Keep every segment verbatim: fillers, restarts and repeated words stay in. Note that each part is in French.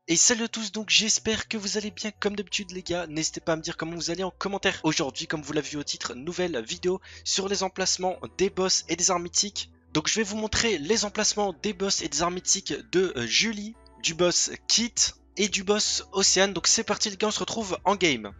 Et salut à tous, donc j'espère que vous allez bien comme d'habitude les gars, n'hésitez pas à me dire comment vous allez en commentaire. Aujourd'hui, comme vous l'avez vu au titre, nouvelle vidéo sur les emplacements des boss et des armes mythiques. Donc je vais vous montrer les emplacements des boss et des armes mythiques de euh, Julie, du boss Kit et du boss Océane. Donc c'est parti les gars, on se retrouve en game.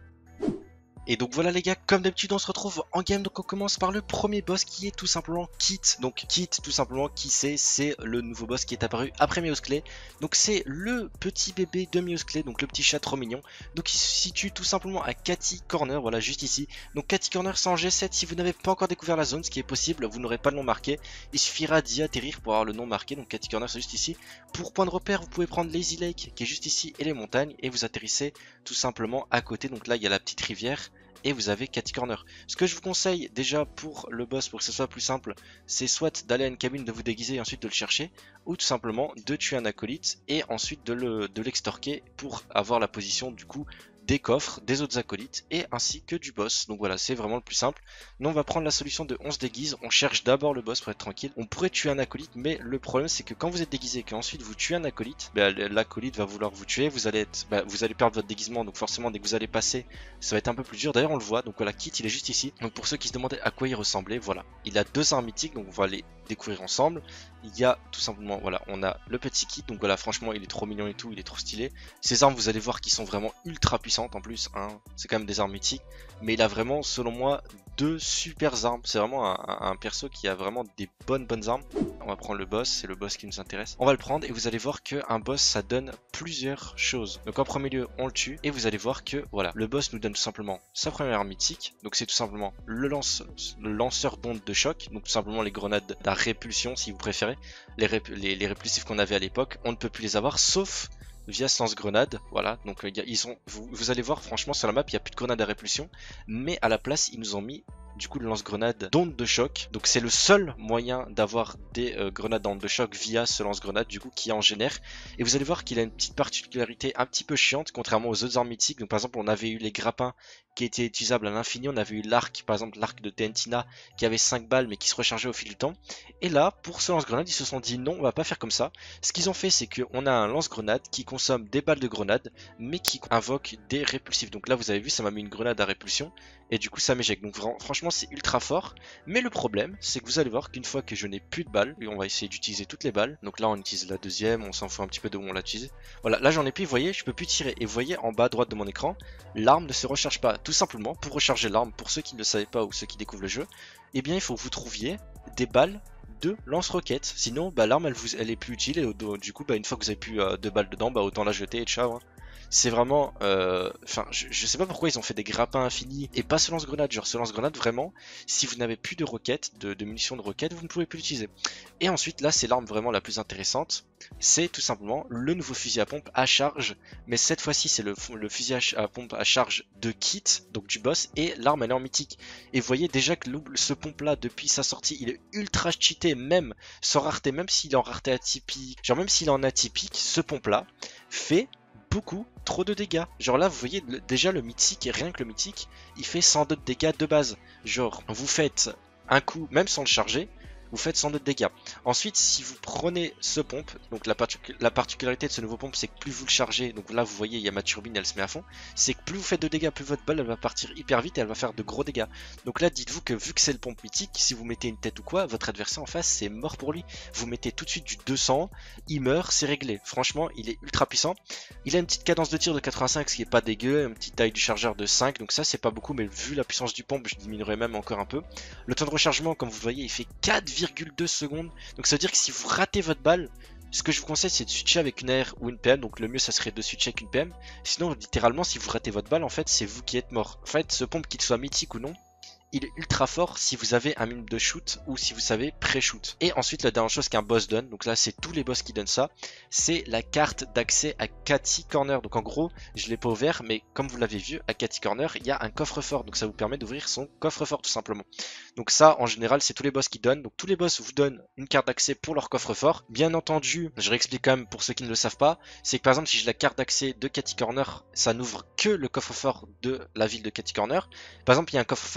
Et donc voilà les gars, comme d'habitude on se retrouve en game, donc on commence par le premier boss qui est tout simplement Kit. Donc Kit tout simplement, qui c'est C'est le nouveau boss qui est apparu après Miosclé. Donc c'est le petit bébé de Miosclé, donc le petit chat trop mignon. Donc il se situe tout simplement à Catty Corner, voilà juste ici. Donc Catty Corner sans G sept, si vous n'avez pas encore découvert la zone, ce qui est possible, vous n'aurez pas le nom marqué. Il suffira d'y atterrir pour avoir le nom marqué, donc Catty Corner c'est juste ici. Pour point de repère, vous pouvez prendre Lazy Lake qui est juste ici et les montagnes, et vous atterrissez tout simplement à côté. Donc là il y a la petite rivière. Et vous avez Catty Corner. Ce que je vous conseille déjà pour le boss, pour que ce soit plus simple, c'est soit d'aller à une cabine, de vous déguiser et ensuite de le chercher, ou tout simplement de tuer un acolyte et ensuite de le de l'extorquer pour avoir la position du coup des coffres, des autres acolytes et ainsi que du boss. Donc voilà, c'est vraiment le plus simple. Nous on va prendre la solution de on se déguise, on cherche d'abord le boss pour être tranquille. On pourrait tuer un acolyte, mais le problème c'est que quand vous êtes déguisé et qu'ensuite vous tuez un acolyte, bah, l'acolyte va vouloir vous tuer, vous allez être, bah, vous allez perdre votre déguisement, donc forcément dès que vous allez passer, ça va être un peu plus dur. D'ailleurs on le voit, donc voilà, Kit il est juste ici. Donc pour ceux qui se demandaient à quoi il ressemblait, voilà, il a deux armes mythiques, donc on va les découvrir ensemble. Il y a tout simplement, voilà, on a le petit Kit, donc voilà, franchement il est trop mignon et tout, il est trop stylé. Ces armes vous allez voir qu'ils sont vraiment ultra puissantes en plus, hein. C'est quand même des armes mythiques, mais il a vraiment selon moi deux super armes. C'est vraiment un, un, un perso qui a vraiment des bonnes bonnes armes. On va prendre le boss, c'est le boss qui nous intéresse. On va le prendre et vous allez voir que un boss ça donne plusieurs choses. Donc en premier lieu on le tue et vous allez voir que voilà, le boss nous donne tout simplement sa première arme mythique. Donc c'est tout simplement le, lance, le lanceur d'ondes de choc, donc tout simplement les grenades à répulsion si vous préférez. Les, rép les, les répulsifs qu'on avait à l'époque, on ne peut plus les avoir sauf via ce lance-grenade, voilà, donc ils sont, vous, vous allez voir franchement sur la map il n'y a plus de grenades à répulsion, mais à la place ils nous ont mis du coup le lance-grenade d'onde de choc, donc c'est le seul moyen d'avoir des euh, grenades d'onde de choc via ce lance-grenade du coup qui en génère, et vous allez voir qu'il a une petite particularité un petit peu chiante contrairement aux autres armes mythiques. Donc par exemple on avait eu les grappins qui étaient utilisables à l'infini, on avait eu l'arc, par exemple l'arc de Tentina qui avait cinq balles mais qui se rechargeait au fil du temps, et là pour ce lance-grenade ils se sont dit non on va pas faire comme ça. Ce qu'ils ont fait c'est qu'on a un lance-grenade qui consomme des balles de grenade mais qui invoque des répulsifs. Donc là vous avez vu ça m'a mis une grenade à répulsion et du coup ça m'éjecte, donc franchement c'est ultra fort, mais le problème c'est que vous allez voir qu'une fois que je n'ai plus de balles, et on va essayer d'utiliser toutes les balles, donc là on utilise la deuxième, on s'en fout un petit peu de où on l'a utilisé, voilà là j'en ai plus, vous voyez je peux plus tirer, et vous voyez en bas à droite de mon écran, l'arme ne se recharge pas. Tout simplement pour recharger l'arme, pour ceux qui ne le savaient pas ou ceux qui découvrent le jeu, eh bien il faut que vous trouviez des balles de lance-roquettes, sinon bah, l'arme elle, vous, elle est plus utile, et du coup bah, une fois que vous avez plus euh, deux balles dedans, bah, autant la jeter et ciao hein. C'est vraiment, enfin, euh, je, je sais pas pourquoi ils ont fait des grappins infinis et pas ce lance-grenade. Genre, ce lance-grenade, vraiment, si vous n'avez plus de roquettes, de, de munitions de roquettes, vous ne pouvez plus l'utiliser. Et ensuite, là, c'est l'arme vraiment la plus intéressante. C'est tout simplement le nouveau fusil à pompe à charge, mais cette fois-ci, c'est le, le fusil à, à pompe à charge de Kit, donc du boss, et l'arme elle est en mythique. Et vous voyez déjà que le, ce pompe-là, depuis sa sortie, il est ultra cheaté, même sans rareté, même s'il est en rareté atypique, genre même s'il est en atypique, ce pompe-là fait beaucoup trop de dégâts. Genre là vous voyez le, déjà le mythique, et rien que le mythique il fait cent deux de dégâts de base. Genre vous faites un coup même sans le charger, vous faites cent deux de dégâts. Ensuite si vous prenez ce pompe, donc la, partic la particularité de ce nouveau pompe c'est que plus vous le chargez, donc là vous voyez il y a ma turbine elle se met à fond, c'est que plus vous faites de dégâts, plus votre balle elle va partir hyper vite et elle va faire de gros dégâts. Donc là dites-vous que vu que c'est le pompe mythique, si vous mettez une tête ou quoi, votre adversaire en face c'est mort pour lui. Vous mettez tout de suite du deux cents, il meurt, c'est réglé. Franchement il est ultra puissant. Il a une petite cadence de tir de quatre-vingt-cinq ce qui est pas dégueu, une petite taille du chargeur de cinq, donc ça c'est pas beaucoup, mais vu la puissance du pompe je diminuerai même encore un peu. Le temps de rechargement comme vous le voyez il fait quatre virgule deux secondes. Donc ça veut dire que si vous ratez votre balle, ce que je vous conseille c'est de switcher avec une R ou une P M. Donc le mieux ça serait de switcher avec une P M. Sinon littéralement si vous ratez votre balle en fait c'est vous qui êtes mort. En fait ce pompe qu'il soit mythique ou non, il est ultra fort si vous avez un minimum de shoot ou si vous savez pré-shoot. Et ensuite la dernière chose qu'un boss donne, donc là c'est tous les boss qui donnent ça, c'est la carte d'accès à Catty Corner. Donc en gros je l'ai pas ouvert mais comme vous l'avez vu à Catty Corner il y a un coffre-fort, donc ça vous permet d'ouvrir son coffre-fort tout simplement. Donc ça en général c'est tous les boss qui donnent, donc tous les boss vous donnent une carte d'accès pour leur coffre-fort. Bien entendu, je réexplique quand même pour ceux qui ne le savent pas, c'est que par exemple si j'ai la carte d'accès de Catty Corner, ça n'ouvre que le coffre-fort de la ville de Catty Corner. Par exemple il y a un coffre-fort à l'autorité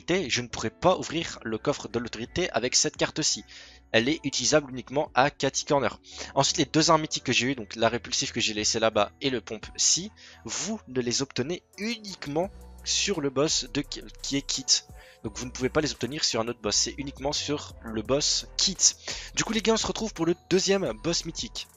l'autorité, je ne pourrais pas ouvrir le coffre de l'autorité avec cette carte-ci. Elle est utilisable uniquement à Catty Corner. Ensuite, les deux armes mythiques que j'ai eu, donc la répulsive que j'ai laissée là-bas et le pompe-ci, vous ne les obtenez uniquement sur le boss de, qui est Kit. Donc vous ne pouvez pas les obtenir sur un autre boss, c'est uniquement sur le boss Kit. Du coup les gars, on se retrouve pour le deuxième boss mythique.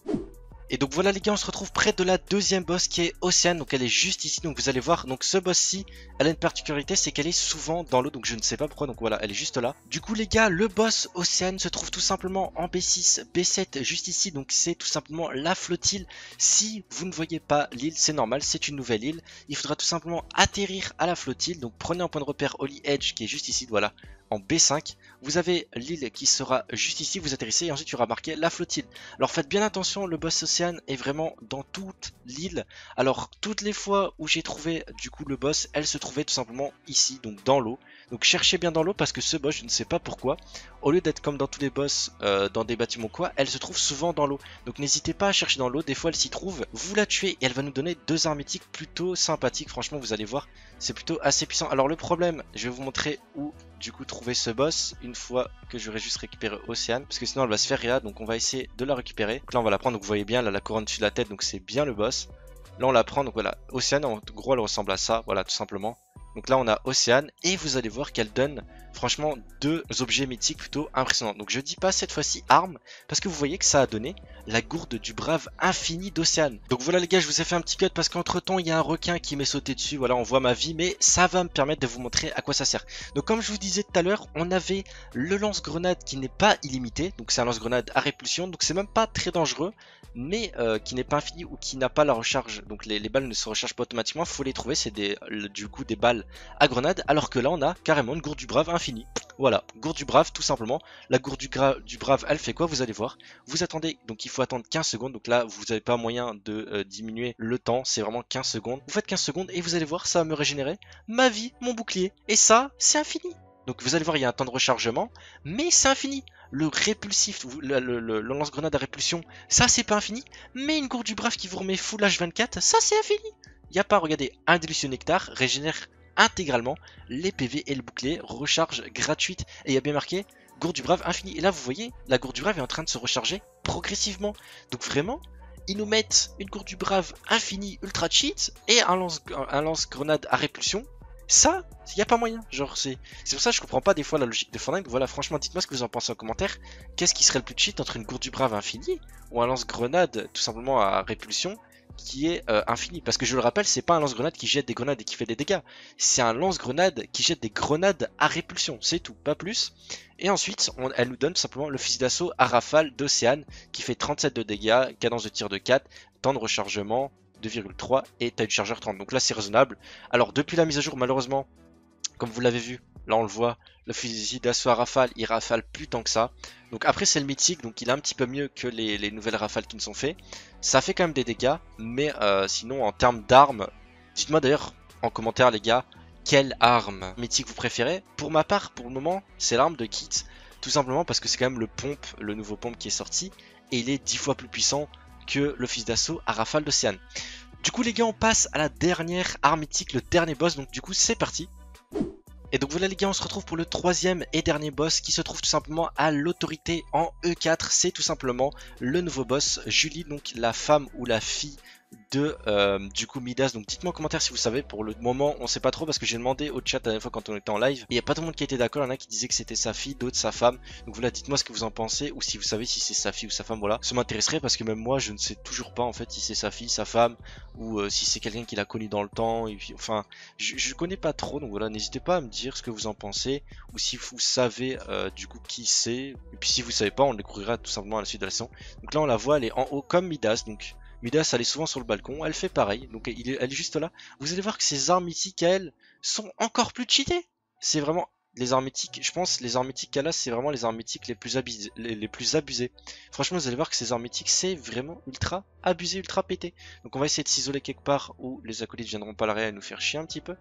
Et donc voilà les gars, on se retrouve près de la deuxième boss qui est Océane, donc elle est juste ici, donc vous allez voir, donc ce boss-ci, elle a une particularité, c'est qu'elle est souvent dans l'eau, donc je ne sais pas pourquoi, donc voilà, elle est juste là. Du coup les gars, le boss Océane se trouve tout simplement en B six, B sept, juste ici, donc c'est tout simplement la flottille. Si vous ne voyez pas l'île, c'est normal, c'est une nouvelle île, il faudra tout simplement atterrir à la flottille, donc prenez un point de repère Holy Edge qui est juste ici, voilà. En B cinq, vous avez l'île qui sera juste ici, vous atterrissez et ensuite il y aura marqué la flottille. Alors faites bien attention, le boss Océane est vraiment dans toute l'île. Alors toutes les fois où j'ai trouvé du coup le boss, elle se trouvait tout simplement ici, donc dans l'eau. Donc cherchez bien dans l'eau parce que ce boss, je ne sais pas pourquoi, au lieu d'être comme dans tous les boss euh, dans des bâtiments quoi, elle se trouve souvent dans l'eau. Donc n'hésitez pas à chercher dans l'eau, des fois elle s'y trouve, vous la tuez et elle va nous donner deux armes mythiques plutôt sympathiques. Franchement vous allez voir, c'est plutôt assez puissant. Alors le problème, je vais vous montrer où du coup trouver ce boss une fois que j'aurai juste récupéré Océane, parce que sinon elle va se faire réa, donc on va essayer de la récupérer. Donc là on va la prendre, donc vous voyez bien là la couronne dessus de la tête, donc c'est bien le boss. Là on la prend, donc voilà, Océane en gros elle ressemble à ça, voilà tout simplement. Donc là on a Océane et vous allez voir qu'elle donne franchement deux objets mythiques plutôt impressionnants. Donc je dis pas cette fois-ci arme parce que vous voyez que ça a donné la gourde du brave infini d'Océane. Donc voilà les gars, je vous ai fait un petit cut parce qu'entre temps il y a un requin qui m'est sauté dessus. Voilà, on voit ma vie, mais ça va me permettre de vous montrer à quoi ça sert. Donc comme je vous disais tout à l'heure, on avait le lance-grenade qui n'est pas illimité. Donc c'est un lance-grenade à répulsion, donc c'est même pas très dangereux, mais euh, qui n'est pas infini ou qui n'a pas la recharge. Donc les, les balles ne se rechargent pas automatiquement, il faut les trouver, c'est des du coup des balles à grenade, alors que là on a carrément une gourde du brave infinie. Voilà, gourde du brave tout simplement. La gourde du, du brave elle fait quoi? Vous allez voir. Vous attendez, donc il faut attendre quinze secondes, donc là vous n'avez pas moyen de euh, diminuer le temps, c'est vraiment quinze secondes. Vous faites quinze secondes et vous allez voir, ça va me régénérer ma vie, mon bouclier, et ça c'est infini. Donc vous allez voir, il y a un temps de rechargement, mais c'est infini. Le répulsif, le, le, le, le lance-grenade à répulsion, ça c'est pas infini, mais une gourde du brave qui vous remet full H vingt-quatre, ça c'est infini. Il n'y a pas, regardez, un délicieux nectar régénère intégralement les P V et le bouclier, recharge gratuite, et il y a bien marqué gourde du brave infini. Et là vous voyez, la gourde du brave est en train de se recharger progressivement. Donc vraiment, ils nous mettent une gourde du brave infini ultra cheat et un lance, un lance grenade à répulsion. Ça, il n'y a pas moyen. Genre c'est c'est pour ça que je comprends pas des fois la logique de Fortnite. Voilà, franchement dites-moi ce que vous en pensez en commentaire. Qu'est-ce qui serait le plus cheat entre une gourde du brave infini ou un lance grenade tout simplement à répulsion qui est euh, infini? Parce que je le rappelle, c'est pas un lance-grenade qui jette des grenades et qui fait des dégâts, c'est un lance-grenade qui jette des grenades à répulsion, c'est tout, pas plus. Et ensuite on, elle nous donne tout simplement le fusil d'assaut à rafale d'Océane qui fait trente-sept de dégâts, cadence de tir de quatre, temps de rechargement deux virgule trois et taille du chargeur trente. Donc là c'est raisonnable. Alors depuis la mise à jour, malheureusement, comme vous l'avez vu, là on le voit, le fusil d'assaut à rafale il rafale plus tant que ça. Donc après c'est le mythique, donc il est un petit peu mieux que les, les nouvelles rafales qui nous sont faites. Ça fait quand même des dégâts, mais euh, sinon en termes d'armes, dites-moi d'ailleurs en commentaire les gars, quelle arme mythique vous préférez. Pour ma part, pour le moment, c'est l'arme de Kit, tout simplement parce que c'est quand même le pompe, le nouveau pompe qui est sorti, et il est dix fois plus puissant que le fusil d'assaut à rafale d'Océane. Du coup les gars, on passe à la dernière arme mythique, le dernier boss, donc du coup c'est parti. Et donc voilà les gars, on se retrouve pour le troisième et dernier boss qui se trouve tout simplement à l'autorité en E quatre. C'est tout simplement le nouveau boss, Julie, donc la femme ou la fille de euh, du coup Midas. Donc dites-moi en commentaire si vous savez. Pour le moment on sait pas trop parce que j'ai demandé au chat la dernière fois quand on était en live, il n'y a pas tout le monde qui était d'accord. Il y en a qui disaient que c'était sa fille, d'autres sa femme. Donc voilà, dites-moi ce que vous en pensez ou si vous savez si c'est sa fille ou sa femme. Voilà, ça m'intéresserait parce que même moi je ne sais toujours pas en fait si c'est sa fille, sa femme ou euh, si c'est quelqu'un qui l'a connu dans le temps. Et puis enfin je, je connais pas trop, donc voilà, n'hésitez pas à me dire ce que vous en pensez ou si vous savez euh, du coup qui c'est. Et puis si vous savez pas, on le découvrira tout simplement à la suite de la saison. Donc là on la voit, elle est en haut comme Midas. Donc Midas elle est souvent sur le balcon, elle fait pareil, donc il est, elle est juste là. Vous allez voir que ses armes mythiques à elle sont encore plus cheatées. C'est vraiment les armes mythiques, je pense les armes mythiques qu'elle a, c'est vraiment les armes mythiques les plus abusées, les, les plus abusées. Franchement vous allez voir que ces armes mythiques c'est vraiment ultra abusé, ultra pété. Donc on va essayer de s'isoler quelque part où les acolytes viendront pas l'arrêt à nous faire chier un petit peu.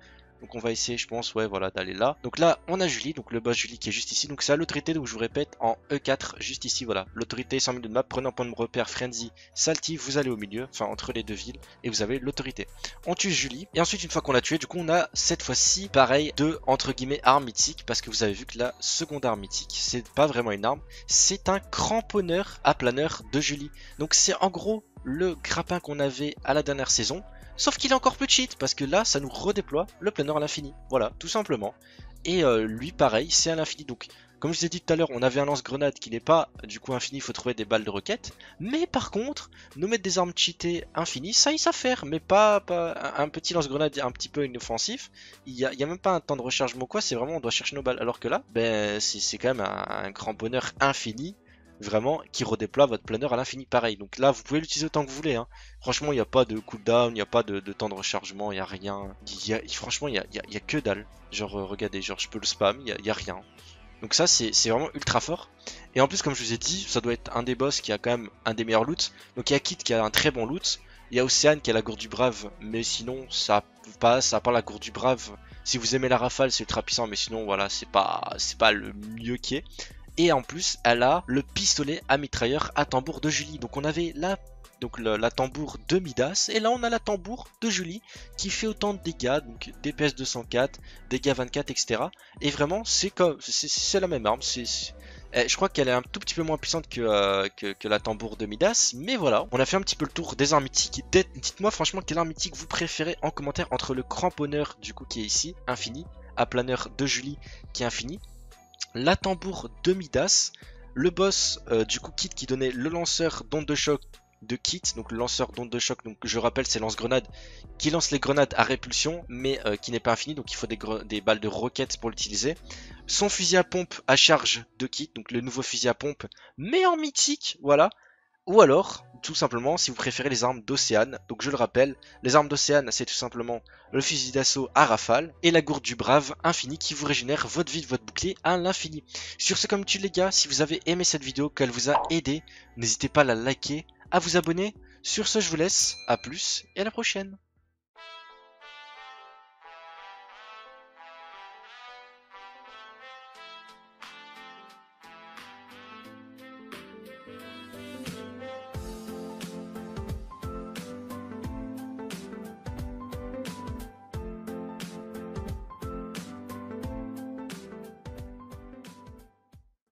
Donc on va essayer, je pense, ouais, voilà, d'aller là. Donc là, on a Julie, donc le boss Julie qui est juste ici. Donc c'est à l'autorité, donc je vous répète, en E quatre, juste ici, voilà. L'autorité, cent mille de map, prenez un point de repère, Frenzy, Salty, vous allez au milieu, enfin entre les deux villes, et vous avez l'autorité. On tue Julie, et ensuite, une fois qu'on l'a tué, du coup, on a cette fois-ci, pareil, deux, entre guillemets, armes mythiques, parce que vous avez vu que la seconde arme mythique, c'est pas vraiment une arme, c'est un cramponneur à planeur de Julie. Donc c'est en gros le grappin qu'on avait à la dernière saison, sauf qu'il est encore plus cheat, parce que là, ça nous redéploie le planeur à l'infini. Voilà, tout simplement. Et euh, lui, pareil, c'est à l'infini. Donc, comme je vous ai dit tout à l'heure, on avait un lance-grenade qui n'est pas, du coup, infini, il faut trouver des balles de roquette. Mais par contre, nous mettre des armes cheatées infinies, ça, il sait faire, mais pas, pas un petit lance-grenade un petit peu inoffensif. Il n'y a, a même pas un temps de rechargement, quoi, c'est vraiment, on doit chercher nos balles. Alors que là, ben, c'est quand même un, un cramponneur infini, vraiment, qui redéploie votre planeur à l'infini, pareil. Donc là, vous pouvez l'utiliser autant que vous voulez, hein. Franchement, il n'y a pas de cooldown, il n'y a pas de, de temps de rechargement, il n'y a rien. Y a, franchement, il n'y a, y a, y a que dalle. Genre, euh, regardez, genre, je peux le spam, il n'y a, y a rien. Donc ça, c'est vraiment ultra fort. Et en plus, comme je vous ai dit, ça doit être un des boss qui a quand même un des meilleurs loots. Donc il y a Kit qui a un très bon loot. Il y a Océane qui a la gourde du brave, mais sinon, ça passe, à part la gourde du brave. Si vous aimez la rafale, c'est ultra puissant, mais sinon, voilà, c'est pas, c'est pas le mieux qui est. Et en plus, elle a le pistolet à mitrailleur à tambour de Julie. Donc on avait la, donc le, la tambour de Midas. Et là, on a la tambour de Julie qui fait autant de dégâts. Donc D P S deux cent quatre, dégâts vingt-quatre, et cetera. Et vraiment, c'est comme, c'est la même arme. C'est, je crois qu'elle est un tout petit peu moins puissante que, euh, que, que la tambour de Midas. Mais voilà, on a fait un petit peu le tour des armes mythiques. Dites-moi franchement quelle arme mythique vous préférez en commentaire entre le cramponneur du coup qui est ici, infini, à planeur de Julie qui est infini, la tambour de Midas, le boss euh, du coup Kit qui donnait le lanceur d'onde de choc de Kit, donc le lanceur d'onde de choc, donc je rappelle c'est lance-grenade qui lance les grenades à répulsion mais euh, qui n'est pas infini, donc il faut des, des balles de roquettes pour l'utiliser. Son fusil à pompe à charge de Kit, donc le nouveau fusil à pompe mais en mythique, voilà. Ou alors, tout simplement, si vous préférez les armes d'Océane, donc je le rappelle, les armes d'Océane, c'est tout simplement le fusil d'assaut à rafale et la gourde du brave infini qui vous régénère votre vie de votre bouclier à l'infini. Sur ce, comme tu les gars, si vous avez aimé cette vidéo, qu'elle vous a aidé, n'hésitez pas à la liker, à vous abonner. Sur ce, je vous laisse, à plus et à la prochaine.